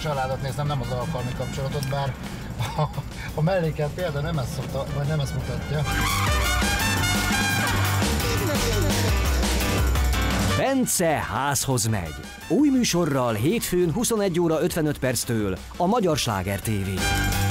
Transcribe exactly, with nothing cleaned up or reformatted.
családot néztem, nem az alkalmi kapcsolatot, bár a, a mellékelt példa nem ezt szokta, vagy nem ezt mutatja. Bence házhoz megy. Új műsorral hétfőn huszonegy óra ötvenöt perctől a Magyar Sláger té vé.